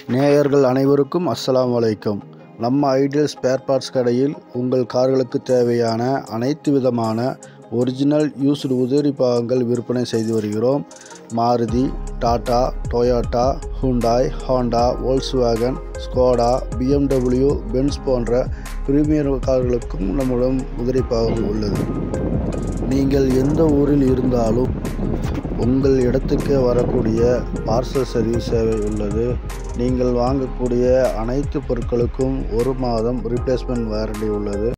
நேயர்கள் அனைவருக்கும் அஸ்ஸலாமு அலைக்கும். நம்ம ஐடியல் ஸ்பேர் பார்ட்ஸ் கடையில் உங்கள் கார்களுக்கு தேவையான அனைத்து விதமான ஒரிஜினல் யூஸ்டு உதிரி பாகங்கள் விற்பனை செய்து வருகிறோம். Maruti, Tata, Toyota, Hyundai, Honda, Volkswagen, Skoda, BMW, Benz போன்ற பிரீமியர் கார்களுக்கும் நம்முடன் உதிரி பாகங்கள் உள்ளது. நீங்கள் எந்த ஊரில் இருந்தாலும் உங்கள் இடத்துக்கு வரக்கூடிய பார்சல் சர்வீஸ் சேவை உள்ளது. நீங்கள் வாங்கக்கூடிய அனைத்து பொருட்களுக்கும் 1 மாதம் ரீப்ளேஸ்மெண்ட் வாரண்டி உள்ளது.